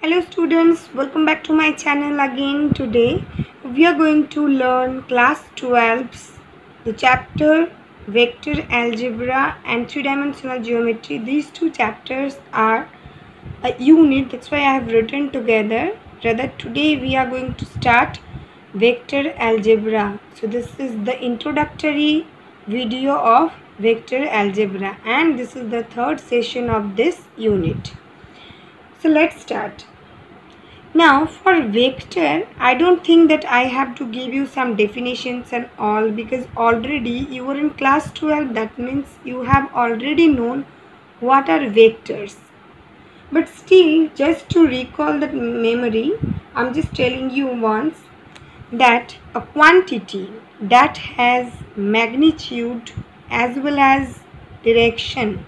Hello students, welcome back to my channel again. Today we are going to learn class 12's the chapter vector algebra and three-dimensional geometry. These two chapters are a unit, that's why I have written together. Rather, today we are going to start vector algebra. So this is the introductory video of vector algebra and this is the third session of this unit. So let's start. Now for vector, I don't think that I have to give you some definitions and all, because already you were in class 12. That means you have already known what are vectors. But still, just to recall that memory, I'm just telling you once that a quantity that has magnitude as well as direction.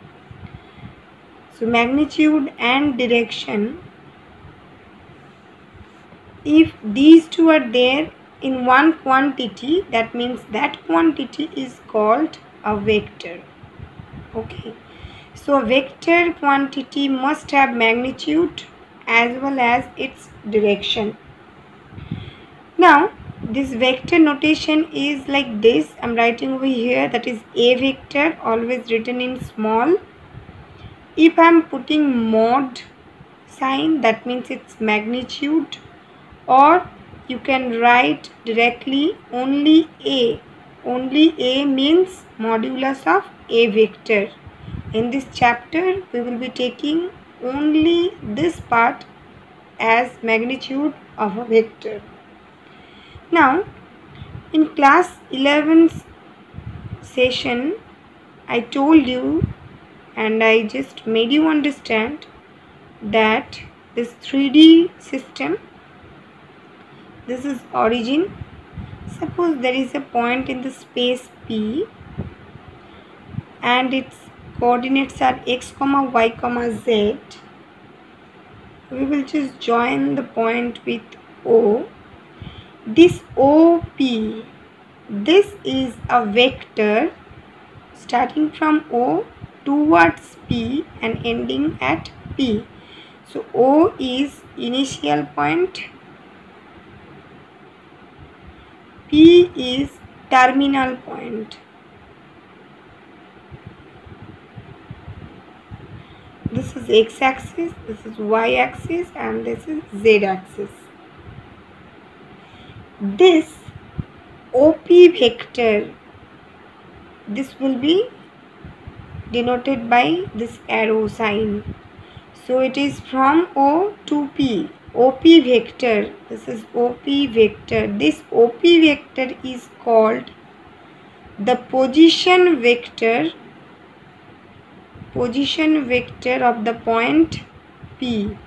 So magnitude and direction, if these two are there in one quantity, that means that quantity is called a vector. Okay, so a vector quantity must have magnitude as well as its direction. Now this vector notation is like this. I'm writing over here, that is a vector, always written in small. If I'm putting mod sign, that means its magnitude, or you can write directly only A. Only A means modulus of A vector. In this chapter, we will be taking only this part as magnitude of a vector. Now, in class 11's session, I told you and I just made you understand that this 3D system, this is origin. Suppose there is a point in the space P and its coordinates are x, y, z. We will just join the point with O. This OP, this is a vector starting from O towards P and ending at P. So O is initial point, P is terminal point. This is x-axis, this is y-axis, and this is z-axis. This OP vector, this will be denoted by this arrow sign. So it is from O to P. OP vector, this is OP vector. This OP vector is called the position vector of the point P.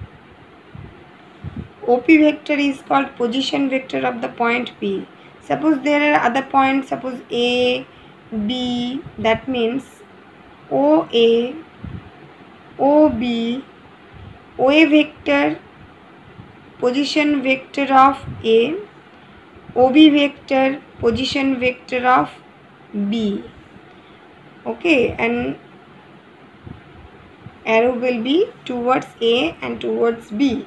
OP vector is called position vector of the point P. Suppose there are other points, suppose A, B, that means OA, OB, OA vector, position vector of A, OB vector, position vector of B. Okay, and arrow will be towards A and towards B.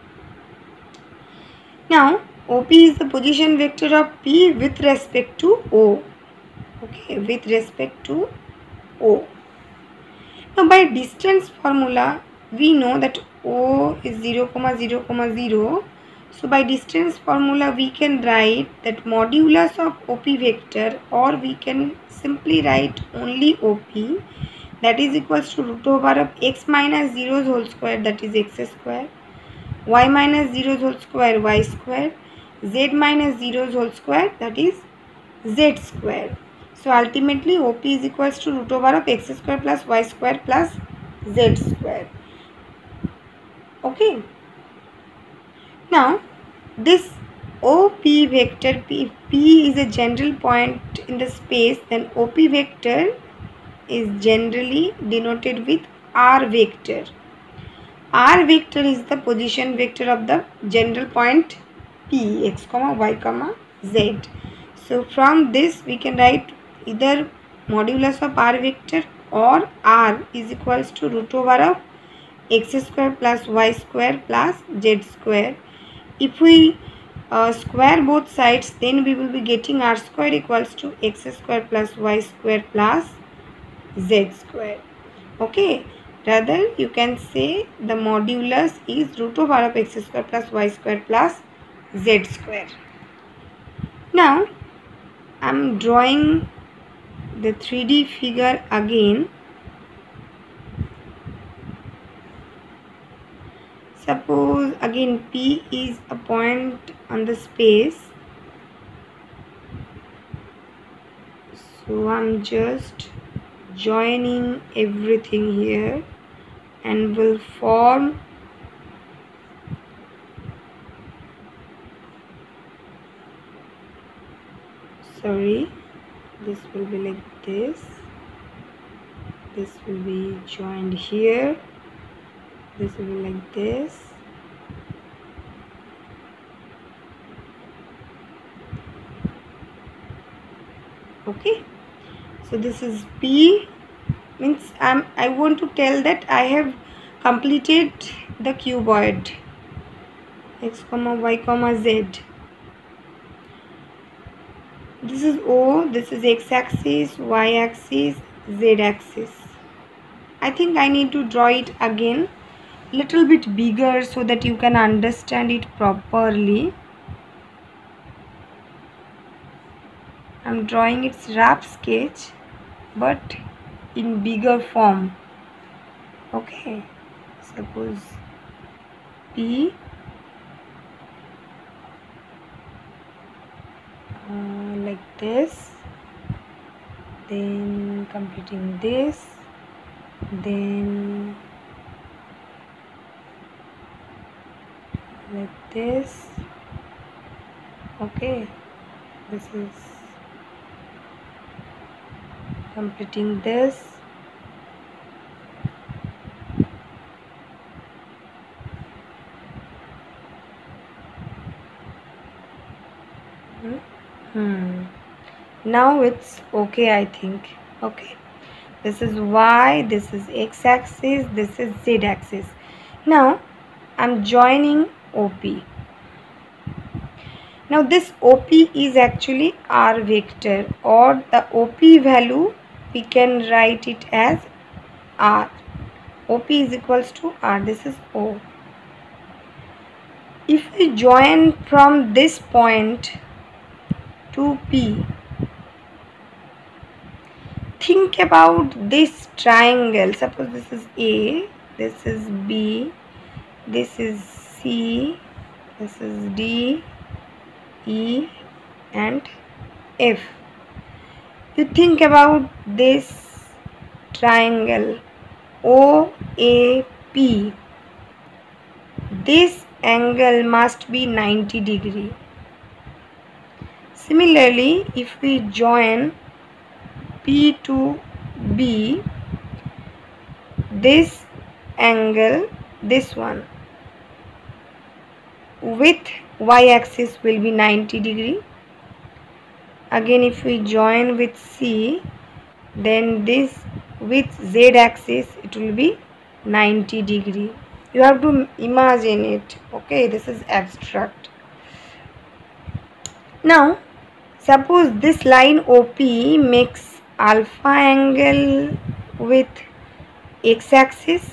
Now OP is the position vector of P with respect to O. Okay, with respect to O. Now by distance formula, we know that O is 0, 0, 0. So by distance formula, we can write that modulus of OP vector, or we can simply write only OP, that is equals to root over of x minus 0's whole square, that is x square, y minus 0's whole square, y square, z minus 0's whole square, that is z square. So ultimately OP is equals to root over of x square plus y square plus z square. Okay. Now this OP vector, P is a general point in the space, then OP vector is generally denoted with R vector. R vector is the position vector of the general point P, x, y, z. So from this we can write either modulus of R vector or R is equals to root over of x square plus y square plus z square. If we square both sides, then we will be getting r square equals to x square plus y square plus z square. Okay, rather you can say the modulus is root of r of x square plus y square plus z square. Now I am drawing the 3D figure again. Suppose again P is a point on the space. So I'm just joining everything here and will form this will be like this will be joined here, this will be like this, okay. So this is P, means I want to tell that I have completed the cuboid x comma y comma z. This is O, this is x axis, y axis, z axis. I think I need to draw it again little bit bigger so that you can understand it properly. I'm drawing its rough sketch but in bigger form. Okay, suppose P like this, then completing this, then like this. Okay, this is completing this. Now it's okay, I think. Okay, this is y, this is x axis, this is z axis. Now I'm joining OP. Now this OP is actually r vector, or the OP value we can write it as r. OP is equals to r. This is O. If we join from this point to P, think about this triangle. Suppose this is A, this is B, this is C, this is D, E and F. You think about this triangle OAP. This angle must be 90 degree. Similarly, if we join P to B, this angle, this one, with y-axis will be 90 degree. Again, if we join with C, then this with z-axis it will be 90 degree. You have to imagine it. Okay, this is abstract. Now, suppose this line OP makes alpha angle with x-axis,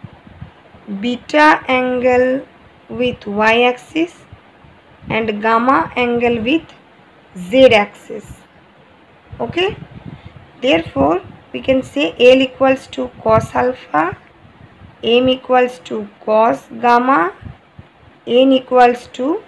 beta angle with y-axis and gamma angle with z-axis. Okay, therefore we can say L equals to cos alpha, M equals to cos gamma, N equals to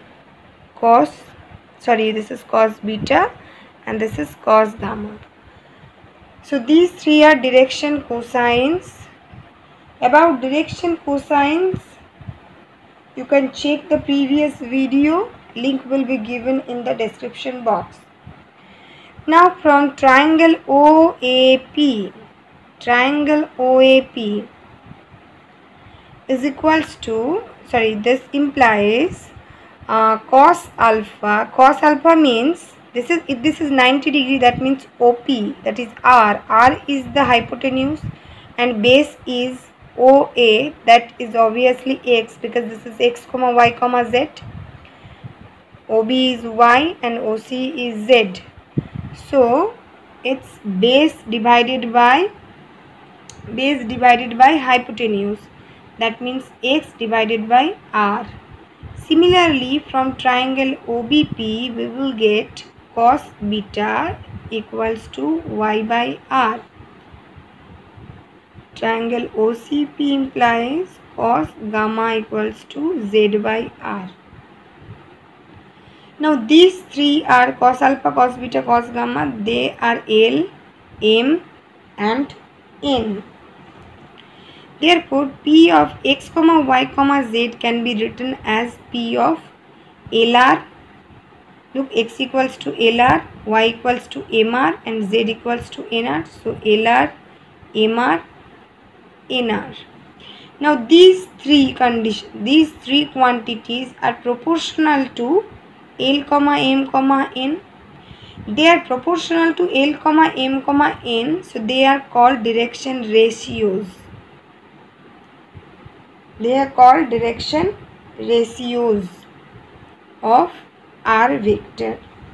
this is cos beta and this is cos gamma. So these three are direction cosines. About direction cosines, you can check the previous video. Link will be given in the description box. Now from triangle OAP is equals to, this implies cos alpha. Cos alpha means this is 90 degree, that means OP, that is R. R is the hypotenuse and base is OA, that is obviously x because this is x comma y comma z. OB is y and OC is z. So it's base divided by hypotenuse. That means x divided by r. Similarly, from triangle OBP, we will get cos beta equals to y by r. Triangle OCP implies cos gamma equals to z by r. Now these three are cos alpha, cos beta, cos gamma. They are L, M and N. Therefore, P of x comma y comma z can be written as P of LR. Look, x equals to LR, y equals to MR and z equals to NR. So LR, MR, NR. Now these three quantities are proportional to L comma M comma N. They are proportional to L comma M comma N, so they are called direction ratios. They are called direction ratios of R vector.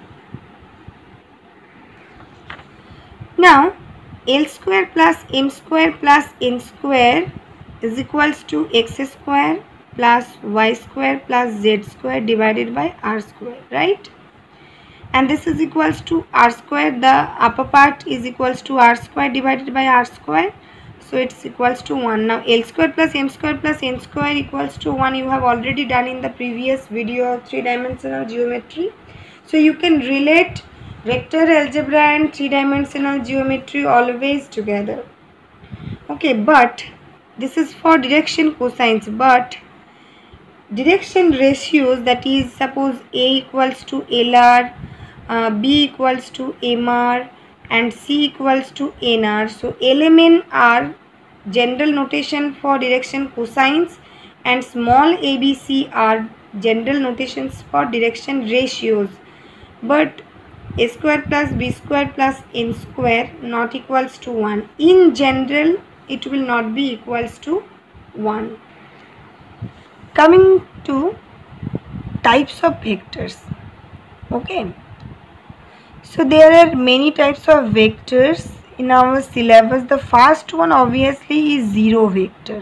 Now L square plus M square plus N square is equals to x square plus y square plus z square divided by r square, right? And this is equals to r square. The upper part is equals to r square divided by r square. So it's equals to 1. Now L square plus M square plus N square equals to 1. You have already done in the previous video of 3-dimensional geometry. So you can relate vector algebra and 3-dimensional geometry always together. Okay, but this is for direction cosines, but direction ratios, that is suppose A equals to LR, B equals to MR and C equals to NR. So LMN are general notation for direction cosines and small ABC are general notations for direction ratios. But A square plus B square plus N square not equals to 1. In general, it will not be equals to 1. Coming to types of vectors. Okay. So there are many types of vectors in our syllabus. The first one obviously is zero vector.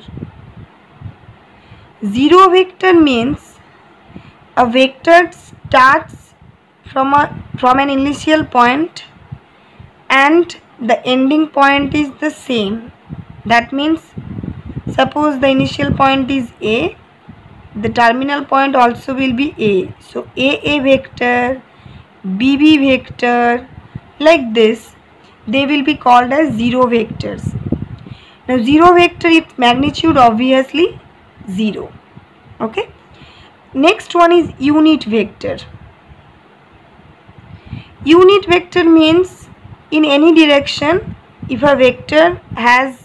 Zero vector means a vector starts from an initial point and the ending point is the same. That means suppose the initial point is A, the terminal point also will be A. So AA vector, BB vector, like this, they will be called as zero vectors. Now zero vector, its magnitude obviously 0. Okay. Next one is unit vector. Unit vector means in any direction, if a vector has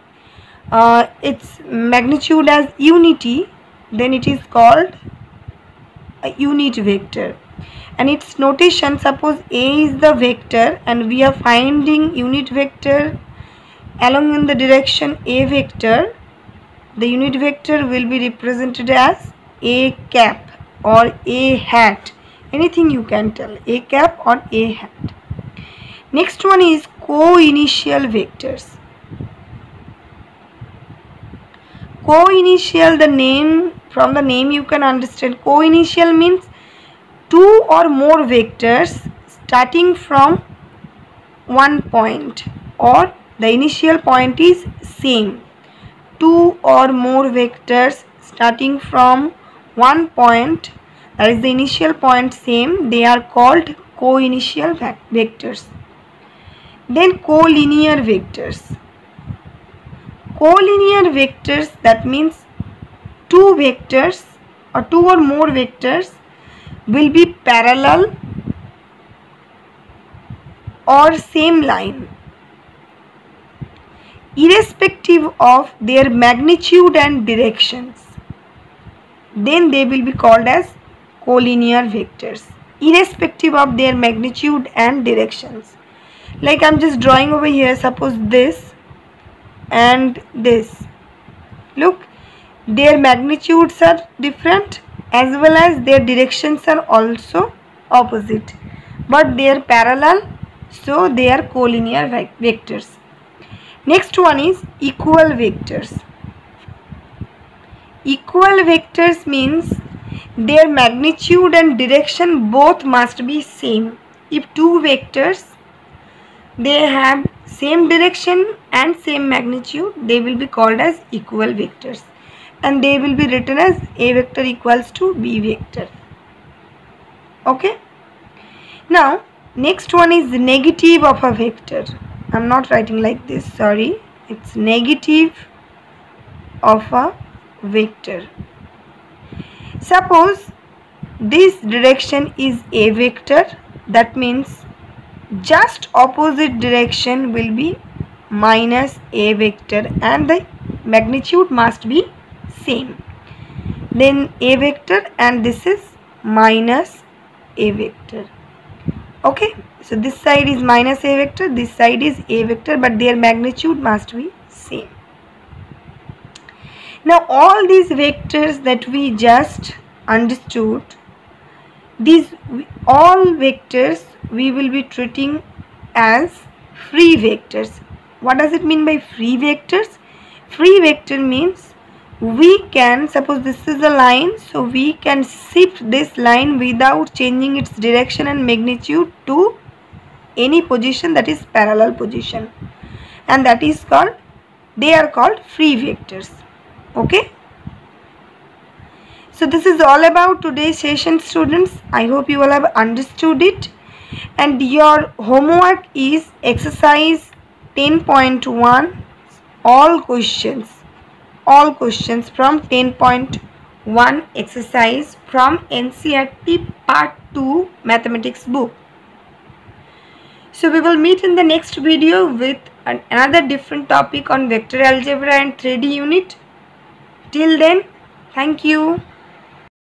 its magnitude as unity, then it is called a unit vector. And its notation, suppose A is the vector and we are finding unit vector along in the direction A vector, the unit vector will be represented as A cap or A hat. Anything you can tell, A cap or A hat. Next one is co-initial vectors. Co-initial, from the name you can understand. Co-initial means two or more vectors starting from one point or the initial point is same. Two or more vectors starting from one point, that is the initial point same, they are called co-initial vectors. Then collinear vectors. Collinear vectors, that means two vectors or two or more vectors will be parallel or same line irrespective of their magnitude and directions. Then they will be called as collinear vectors irrespective of their magnitude and directions. Like I am just drawing over here, suppose this and this. Look, their magnitudes are different as well as their directions are also opposite, but they are parallel, so they are collinear vectors. Next one is equal vectors. Equal vectors means their magnitude and direction both must be same. If two vectors, they have same direction and same magnitude, they will be called as equal vectors, and they will be written as A vector equals to B vector. Okay. Now next one is the negative of a vector. I'm not writing like this, sorry. It's negative of a vector. Suppose this direction is a vector, that means just opposite direction will be minus a vector and the magnitude must be same. Then a vector and this is minus a vector. Okay, so this side is minus a vector, this side is a vector, but their magnitude must be same. Now all these vectors that we just understood, these all vectors we will be treating as free vectors. What does it mean by free vectors? Free vector means we can, suppose this is a line, so we can shift this line without changing its direction and magnitude to any position that is parallel position, and that is called, they are called free vectors. Okay. So this is all about today's session, students. I hope you all have understood it, and your homework is exercise 10.1, all questions from 10.1 exercise from NCERT part 2 mathematics book. So we will meet in the next video with another different topic on vector algebra and 3D unit. Till then, thank you.